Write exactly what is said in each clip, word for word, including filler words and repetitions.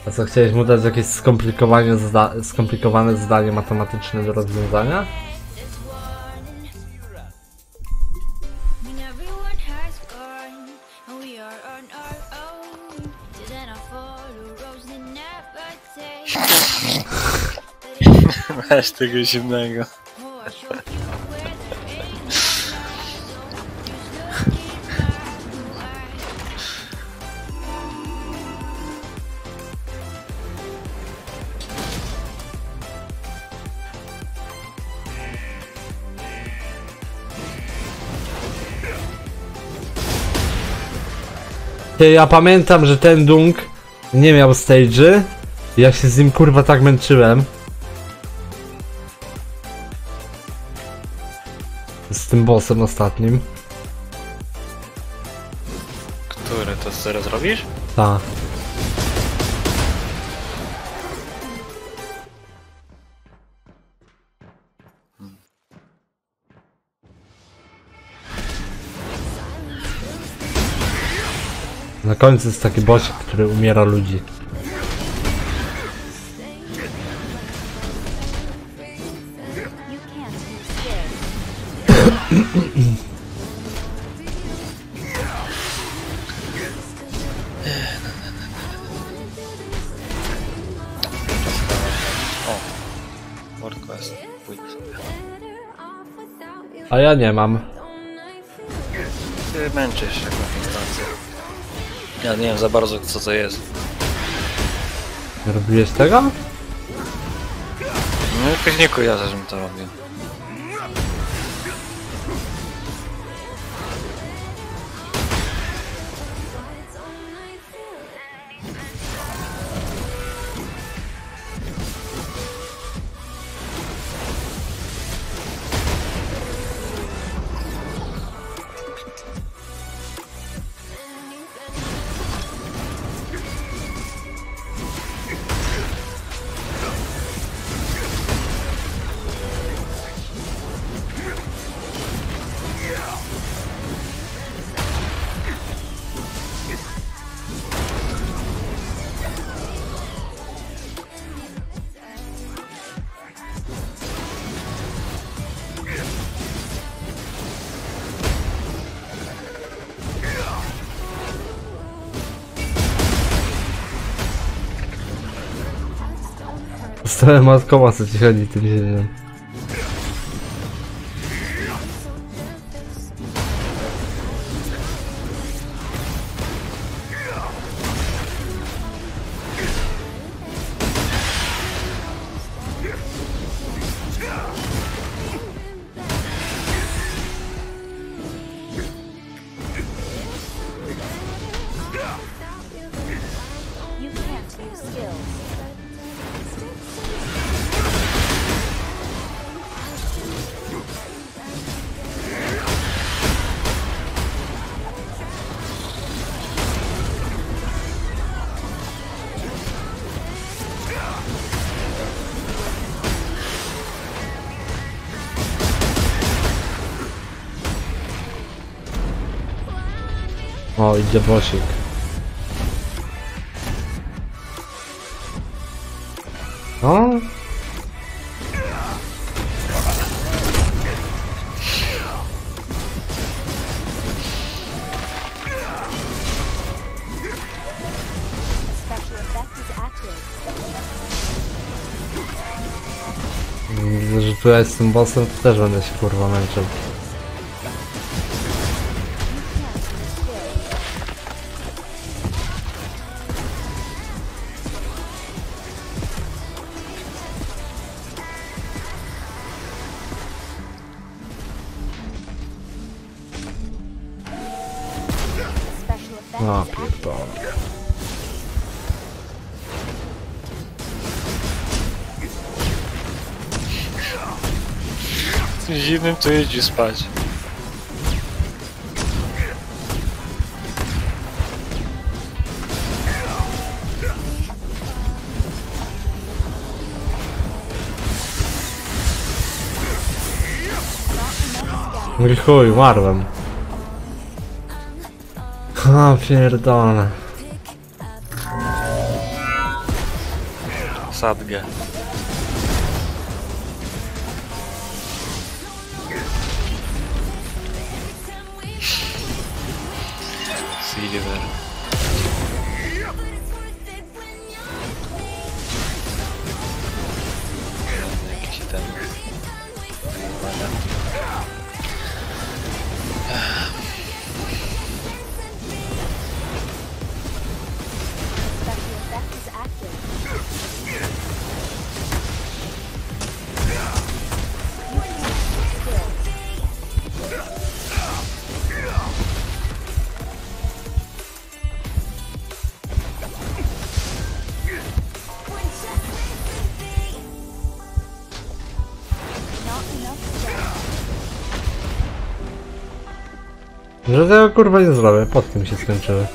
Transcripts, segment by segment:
A co, chciałeś mu dać jakieś skomplikowane, zda skomplikowane zadanie matematyczne do rozwiązania? Weź tego zimnego. Ja pamiętam, że ten Dung nie miał stage'y. Ja się z nim kurwa tak męczyłem. Z tym bossem ostatnim. Który to zaraz robisz? Tak. Na końcu jest taki boss, który umiera ludzi. O, WordQuest, pójdę sobie. A ja nie mam. Ty męczysz się jakąś instancję. Ja nie wiem za bardzo co to jest. Nie robiłeś tego? No jakoś nie kojarzę, żebym to robił. Stałem matką, co ci chodzi tym ziemiem. O, idzie bosik. O? Widzę, że tu ja z tym bossem to też będę się kurwa męczył. No pierdolę. Z tym zimnym to jeździ spać. No i chuj, umarłem. A pierdolę. Sadgę. Silver. Jakieś ten. Że tego kurwa nie zrobię, pod tym się skończyły.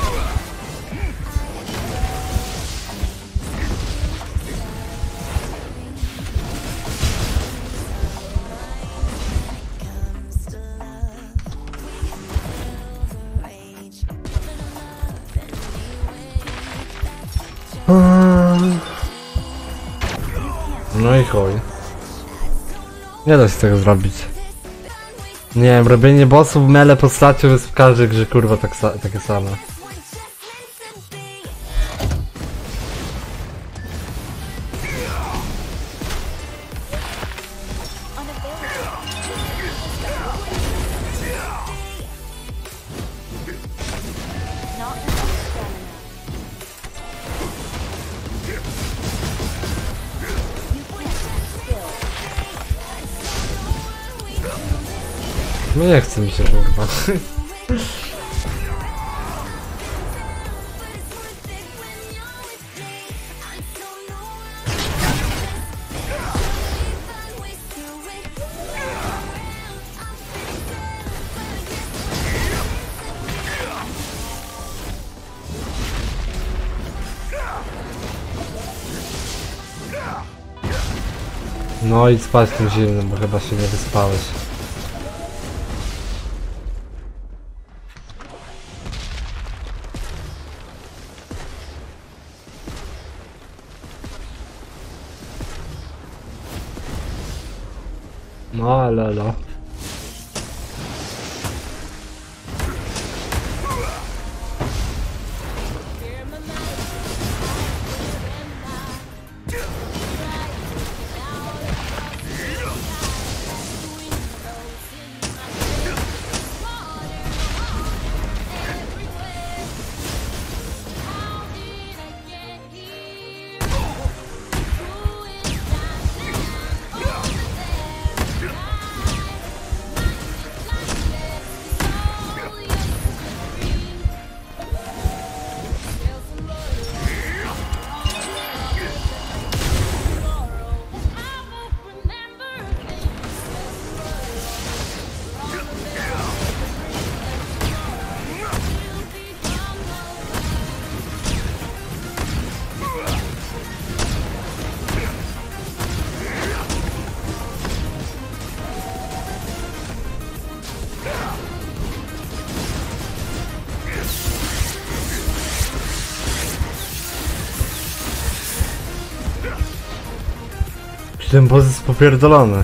No i chuj. Nie da się tego zrobić. Nie wiem, robienie bossów mele postacią jest w każdej grze kurwa tak sa takie same. No nie chce mi się kurwa. No i spać tym zimnym, bo chyba się nie wyspałeś. No ale no. Ten boss jest popierdolony.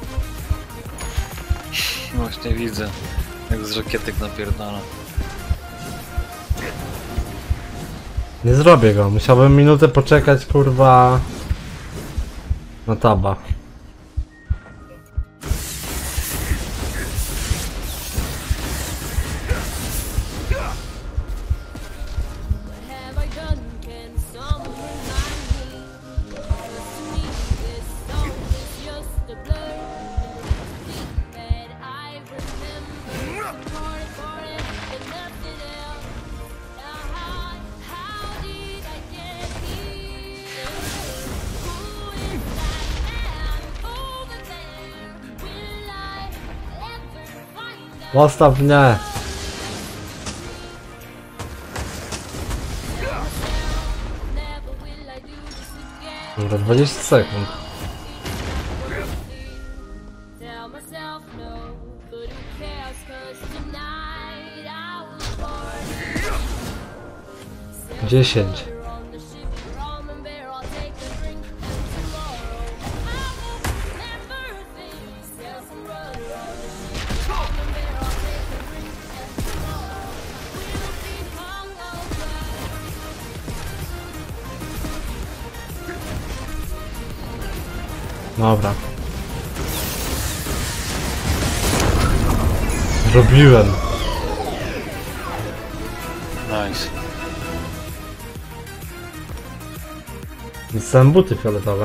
Właśnie widzę, jak z rakietek napierdala. Nie zrobię go, musiałbym minutę poczekać kurwa na taba. Zostaw mnie! Dobra, dwadzieścia sekund. dziesięć. Dobra. Zrobiłem. Nice. Dostałem buty fioletowe.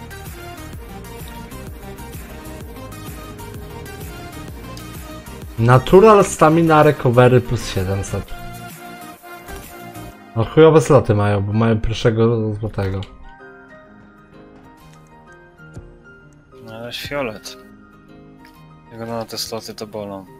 Natural Stamina Recovery plus siedemset. No chujowe sloty mają, bo mają pierwszego złotego. No ale fiolet. Jak na te sloty to bolą.